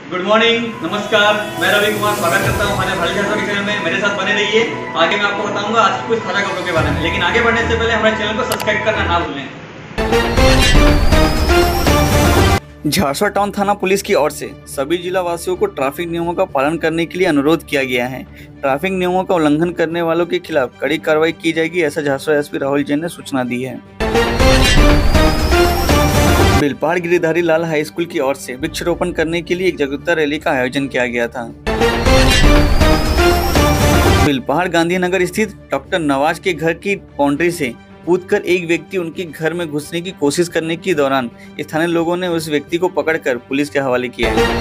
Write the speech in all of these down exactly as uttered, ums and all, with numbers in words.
Good morning, नमस्कार। मैं रवि कुमार स्वागत करता हूँ हमारे भले झारसुगुड़ा के चैनल में। मेरे साथ बने रहिए। आगे मैं आपको बताऊंगा आज कुछ ताजा खबरों के बारे में, लेकिन आगे बढ़ने से पहले हमारे चैनल को सब्सक्राइब करना ना भूलें। झारसुगड़ा टाउन थाना पुलिस की ओर से सभी जिला वासियों को ट्रैफिक नियमों का पालन करने के लिए अनुरोध किया गया है। ट्रैफिक नियमों का उल्लंघन करने वालों के खिलाफ कड़ी कार्रवाई की जाएगी, ऐसा झारसुगड़ा एसपी राहुल जैन ने सूचना दी है। बिलपहाड़ गिरिधारी लाल हाई स्कूल की ओर से वृक्षारोपण करने के लिए एक जागरूकता रैली का आयोजन किया गया था। बिलपहाड़ गांधीनगर स्थित डॉक्टर नवाज के घर की बाउंड्री से कूदकर एक व्यक्ति उनके घर में घुसने की कोशिश करने के दौरान स्थानीय लोगों ने उस व्यक्ति को पकड़कर पुलिस के हवाले किया है।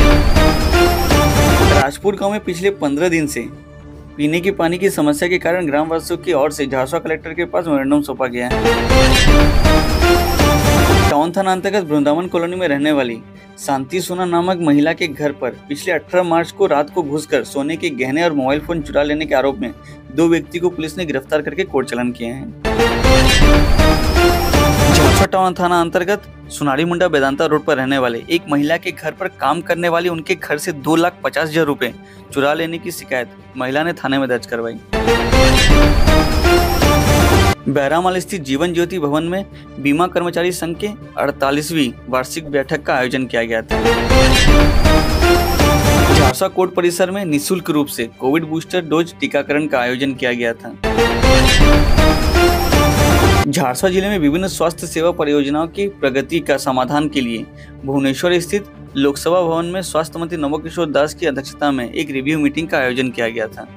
राजपुर गांव में पिछले पंद्रह दिन से पीने के पानी की समस्या के कारण ग्रामवासियों की ओर से झारसुगड़ा कलेक्टर के पास मेमोरेंडम सौंपा गया है। टाउन थाना अंतर्गत वृंदावन कॉलोनी में रहने वाली शांति सोना नामक महिला के घर पर पिछले अठारह मार्च को रात को घुसकर सोने के गहने और मोबाइल फोन चुरा लेने के आरोप में दो व्यक्ति को पुलिस ने गिरफ्तार करके कोर्ट चालान किए हैं। झारसुगड़ा टाउन थाना अंतर्गत सुनारी मुंडा वेदांता रोड पर रहने वाले एक महिला के घर पर काम करने वाली उनके घर से दो लाख पचास हजार रुपए चुरा लेने की शिकायत महिला ने थाने में दर्ज करवाई। बैरामाल स्थित जीवन ज्योति भवन में बीमा कर्मचारी संघ के अड़तालीसवीं वार्षिक बैठक का आयोजन किया गया था। झारसुगड़ा कोर्ट परिसर में निःशुल्क रूप से कोविड बूस्टर डोज टीकाकरण का आयोजन किया गया था। झारसुगड़ा जिले में विभिन्न स्वास्थ्य सेवा परियोजनाओं की प्रगति का समाधान के लिए भुवनेश्वर स्थित लोकसभा भवन में स्वास्थ्य मंत्री नवकिशोर दास की अध्यक्षता में एक रिव्यू मीटिंग का आयोजन किया गया था।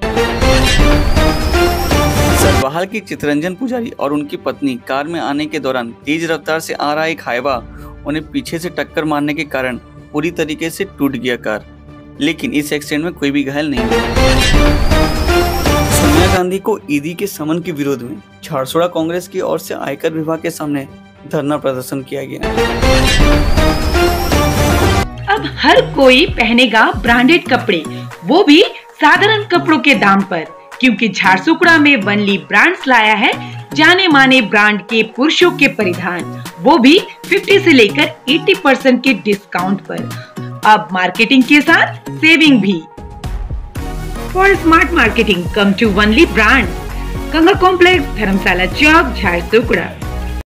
सरबहाल की चितरंजन पुजारी और उनकी पत्नी कार में आने के दौरान तेज रफ्तार से आ रहा एक हाईवा उन्हें पीछे से टक्कर मारने के कारण पूरी तरीके से टूट गया कार, लेकिन इस एक्सीडेंट में कोई भी घायल नहीं हुआ। सोनिया गांधी को ईडी के समन के विरोध में झारसुगड़ा कांग्रेस की ओर से आयकर विभाग के सामने धरना प्रदर्शन किया गया। अब हर कोई पहनेगा ब्रांडेड कपड़े, वो भी साधारण कपड़ों के दाम पर, क्योंकि झारसुगड़ा में वनली ब्रांड्स लाया है जाने माने ब्रांड के पुरुषों के परिधान, वो भी पचास से लेकर अस्सी परसेंट के डिस्काउंट पर। अब मार्केटिंग के साथ सेविंग भी। For smart marketing come to only brands, Ganga complex, Dharamshala Chowk, Jharsuguda.